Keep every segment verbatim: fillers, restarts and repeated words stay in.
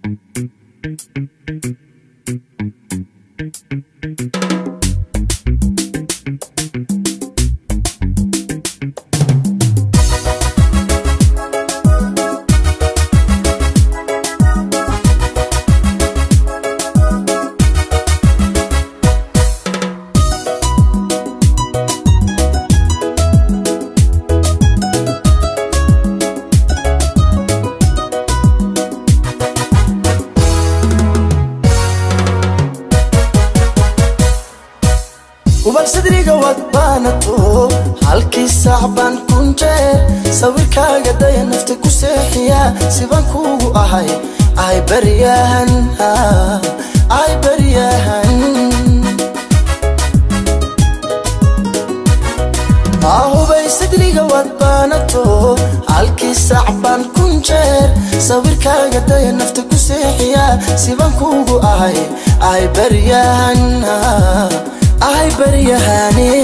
وبال صدري قوات بانتو حالكي صعبان كنجير سويكا قدايا نفتك وسيحيا سيبان كوغو اهاي اهاي برياهن اهاي برياهن اهو باي صدري قوات بانتو حالكي صعبان كنجير سويكا قدايا نفتك وسيحيا سيبان كوغو اهاي اهاي برياهن اهاي بريهاني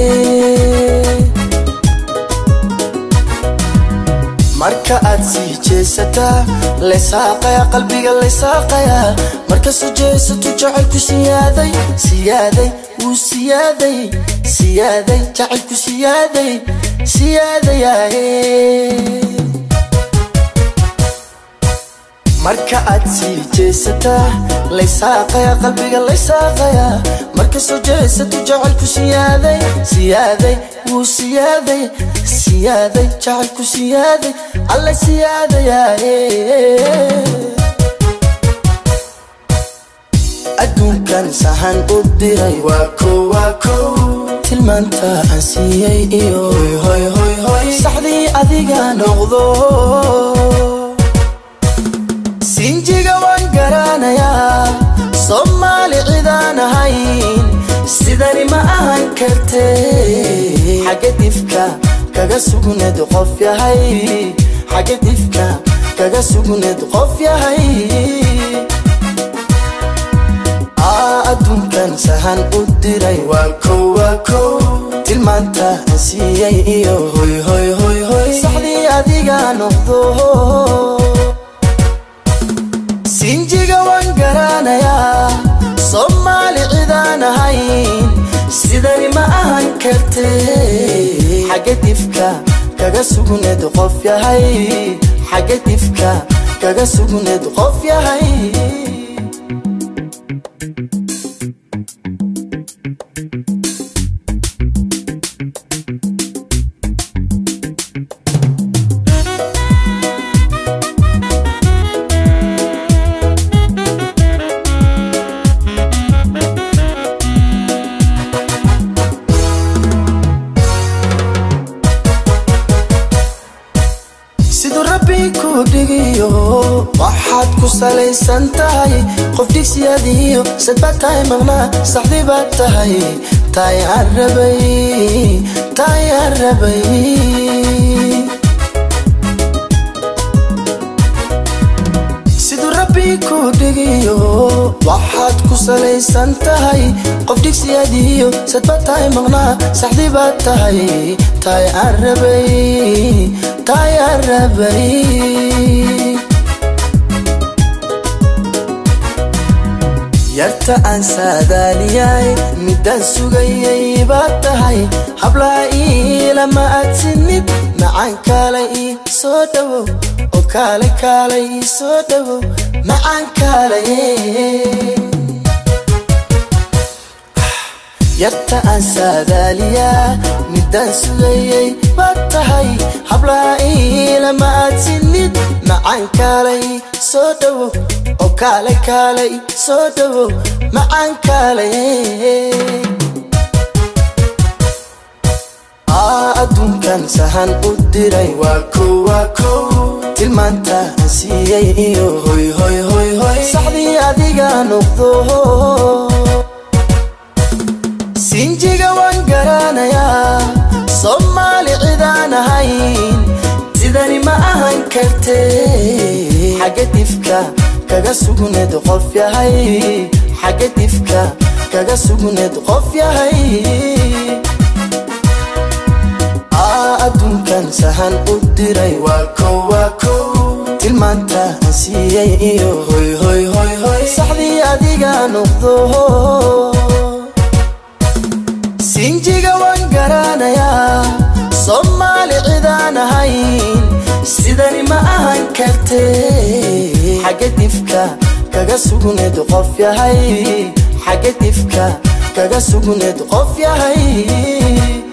marka aad sii jeesata leesaqaya qalbiga leesaqaya marka soo jeesato jacaylku siyaaday siyaaday uu siyaaday siyaaday jacaylku siyaaday siyaaday marka aad sii jeesata leesaqaya qalbiga leesaqaya marka soo jeesato jacaylku siyaaday siyaaday uu siyaaday siyaaday jacaylku siyaaday alla siyaaday adduunkan sahan u diray waa koo waa koo tilmaanta aan siiyay iyo hoy hoy hoy saxdii adiga noqdo sinjiga waan garanayaa Somali cidaan ahayn sidani ma ahan kartee xagga difka kaga sugneed qof yahay xagga difka kaga sugneed qof yahay adduunkan sahan u diray waa koo waa koo tilmaanta aan siiyay iyo hoy hoy hoy hoy saxdii adiga noqdo sinjiga waan garanayaa Somali cidaan ahayn sidani ma ahan kartee xagga difka kaga sugneed qof yahay xagga difka kaga sugneed qof yahay waxaad ku salaysan tahay qof dhigsiyadiyo sadbaad tahay maqnaa saxdii baad tahay taay aan rabay taay aan rabay siduu rabbi ku dhigiyo waxaad ku salaysan tahay qof dhigsiyadiyo sadbaad tahay maqnaa saxdii baad tahay taay aan rabay taay aan rabay yarta aan saadaaliyay midaan sugayay baad tahay hablaa ilama aad sinid macaan kaalay ii soo dhawow oo kaale kaalay ii soo dhawow macaan kaalay yarta aan saadaaliyaa midaan sugayay baad tahay hablaa ilama aad sinid macaan kaalay ii soo dhawow oo kaale kaale soo dhawow macaan kaale adduunkan sahan u diray waa koo waa koo tilmaanta aan siiyay iyo hoy hoy hoy hoy saxdii adiga noqdo sinjiga waan garanayaa Somali cidaan ahayn sidani ma ahan kartee xagga difka kaga sugneed qof yahay xagga difka kaga sugneed qof yahay adduunkan sahan u diray waa koo waa koo tilmaanta siiyay iyo hoy hoy hoy hoy saxdii adiga noqdo sinjiga waan garanayaa Soomaali cidaan ahayn sidani ma ahan kartee xagga difka kaga sugneed qof yahay xagga difka kaga sugneed qof yahay